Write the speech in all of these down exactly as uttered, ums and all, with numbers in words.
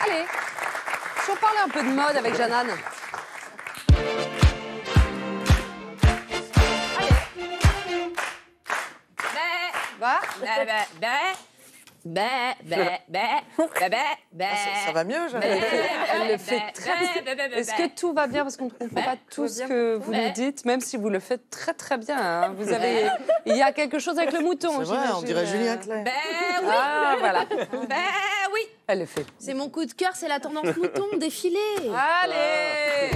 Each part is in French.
Allez, si on parlait un peu de mode avec Jeannane. Va. Bah, bah, bah. Bah, bah, bah, bah, bah, bah. Ça, ça va mieux, Jeannane. Elle le fait très bien. Est-ce que tout va bien? Parce qu'on ne comprend pas tout ce que vous nous dites, même si vous le faites très très bien. Hein. Vous avez... Il y a quelque chose avec le mouton. C'est vrai, on dirait Julien Clerc. Bah oui. Ah, voilà. Bah oui. Elle le fait. C'est mon coup de cœur, c'est la tendance mouton défilé. Allez.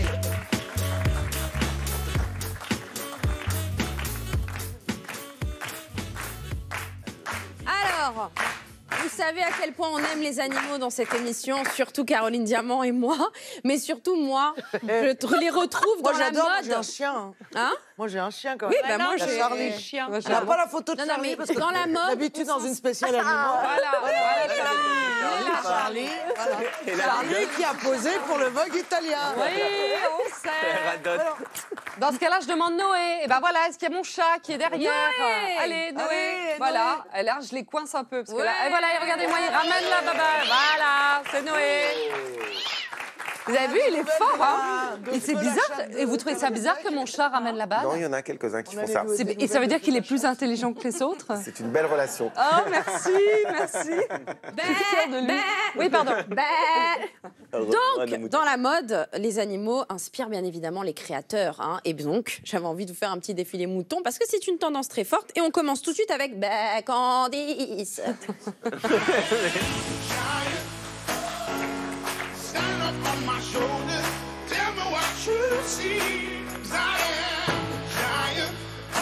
Alors, vous savez à quel point on aime les animaux dans cette émission, surtout Caroline Diamant et moi, mais surtout moi, je les retrouve dans Moi, la j'adore, mode. j'ai un chien. Hein? Moi, j'ai un chien quand Oui, même. bah moi, La j'ai Charlie. chien. On n'a pas la photo de Non, non, Charlie mais parce que dans la mode, d'habitude on dans s'en- une spéciale animaux. Voilà, voilà, Charlie, Charlie, voilà. Charlie qui a posé pour le Vogue italien. Oui, on sait. Alors, dans ce cas-là, je demande Noé. Et ben voilà, est-ce qu'il y a mon chat qui est derrière? Noé. Allez, Noé. Allez, Voilà. Et là, je les coince un peu. Parce que là, Ouais. et voilà, et regardez-moi, il ramène la baba. Voilà, c'est Noé. Vous avez vu, il est fort, hein? Et c'est bizarre. Et vous trouvez ça bizarre que mon chat ramène la balle? Non, il y en a quelques-uns qui font ça. C'est- Et ça veut dire qu'il est plus intelligent que les autres? C'est une belle relation. Oh, merci, merci. Bah, Je suis fière de lui. bah, Oui, pardon. bah. Donc, dans la mode, les animaux inspirent bien évidemment les créateurs. Hein. Et donc, j'avais envie de vous faire un petit défilé mouton parce que c'est une tendance très forte. Et on commence tout de suite avec bah, Candice. Stand up on my shoulders, tell me what you see. 'Cause I am a giant.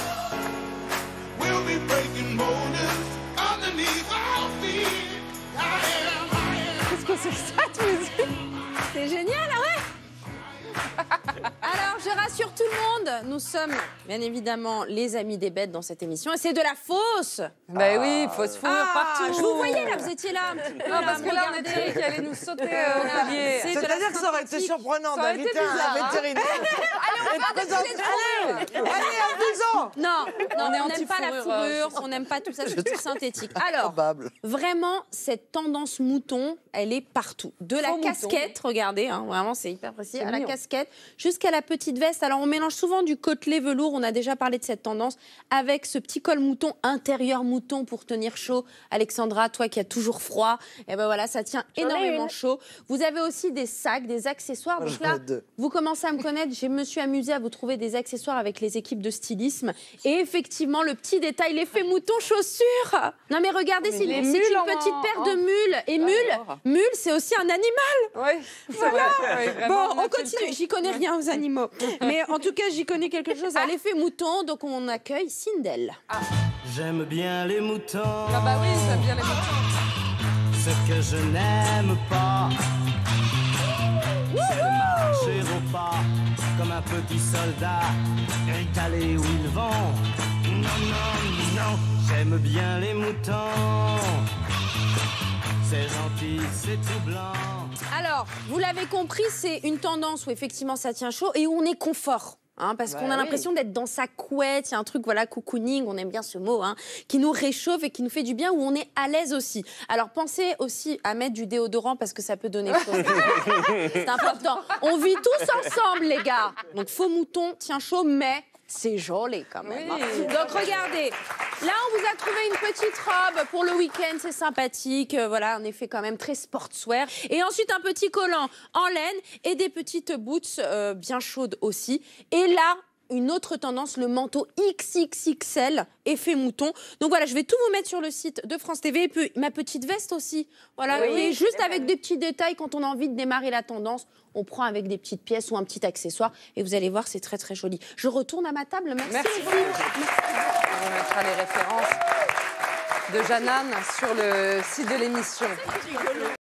We'll be breaking boulders underneath our feet. I am, I am. Qu'est-ce que c'est que cette musique? C'est génial, ah ouais. Alors, je rassure tout le monde, nous sommes bien évidemment les amis des bêtes dans cette émission. Et c'est de la fausse. Ben oui, fausse fourrure Ah, partout. je vous voyais là, vous étiez là. Non, parce que là, on était dit qu'il allait nous sauter euh, au collier. C'est de la C'est-à-dire que ça aurait été sympathique. surprenant Ça aurait été d'inviter un bizarre, hein. vétérinaire. Allez, on va défiler de fourrure. Allez, amusant. Non, non, On est on n'aime pas la anti-fourrure, fourrure, on n'aime pas tout ça, c'est tout synthétique. Alors, Probable. vraiment, cette tendance mouton, elle est partout. De la Faux mouton. casquette, regardez, hein, vraiment, c'est hyper précis, C'est à la mignon. casquette, jusqu'à la petite veste. Alors, on mélange souvent du côtelé velours, on a déjà parlé de cette tendance, avec ce petit col mouton, intérieur mouton pour tenir chaud. Alexandra, toi qui as toujours froid, et ben voilà, ça tient énormément chaud. Vous avez aussi des sacs, des accessoires. Donc J'en là, ai deux. vous commencez à me connaître, je me suis amusée à vous trouver des accessoires avec les équipes de stylisme. Et effectivement, le petit détail, l'effet mouton chaussure. Non mais regardez, c'est les c'est mules une en- petite paire de en- mules. Et mule, mule, c'est aussi un animal. Oui, c'est vrai. Oui, vraiment, Bon, a on fait le continue. tour. J'y connais rien aux animaux. Mais en tout cas, j'y connais quelque chose à l'effet mouton. Donc on accueille Sindel. J'aime bien les moutons. Ah bah oui, ça vient les moutons. Ce que je n'aime pas, c'est de marcher au pas comme un petit soldat, étalé où ils vont. Non, non, non, j'aime bien les moutons. C'est gentil, c'est tout blanc. Alors, vous l'avez compris, c'est une tendance où effectivement ça tient chaud et où on est confort. Hein, parce qu'on a l'impression d'être dans sa couette, il y a un truc, voilà, cocooning, on aime bien ce mot, hein, qui nous réchauffe et qui nous fait du bien, où on est à l'aise aussi. Alors pensez aussi à mettre du déodorant parce que ça peut donner chaud. C'est important. On vit tous ensemble, les gars. Donc faux mouton tient chaud, mais c'est joli quand même. Oui. hein. Donc regardez, là on vous a trouvé une petite robe pour le week-end, c'est sympathique. Euh, voilà, un effet quand même très sportswear. Et ensuite un petit collant en laine et des petites boots euh, bien chaudes aussi. Et là, une autre tendance, le manteau X X X L, effet mouton. Donc voilà, je vais tout vous mettre sur le site de France T V. Et puis ma petite veste aussi. Voilà, Oui. et juste avec des petets détails, quand on a envie de démarrer la tendance, on prend avec des petites pièces ou un petit accessoire. Et vous allez voir, c'est très très joli. Je retourne à ma table. Merci. Merci beaucoup. On mettra les références de Jeannane sur le site de l'émission.